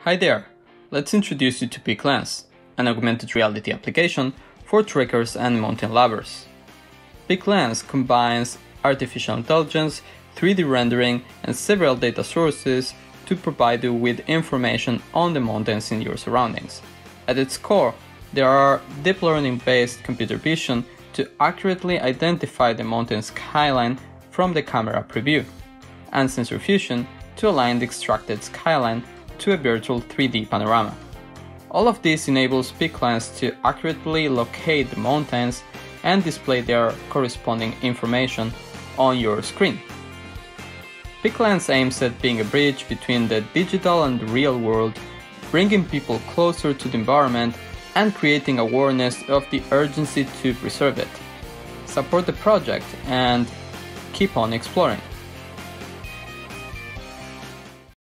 Hi there! Let's introduce you to Peaklens, an augmented reality application for trekkers and mountain lovers. Peaklens combines artificial intelligence, 3D rendering, and several data sources to provide you with information on the mountains in your surroundings. At its core, there are deep learning-based computer vision to accurately identify the mountain skyline from the camera preview, and sensor fusion to align the extracted skyline to a virtual 3D panorama. All of this enables Peaklens to accurately locate the mountains and display their corresponding information on your screen. Peaklens aims at being a bridge between the digital and the real world, bringing people closer to the environment and creating awareness of the urgency to preserve it. Support the project and keep on exploring.